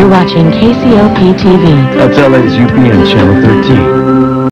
watching KCOP TV. That's LA's UPN Channel 13.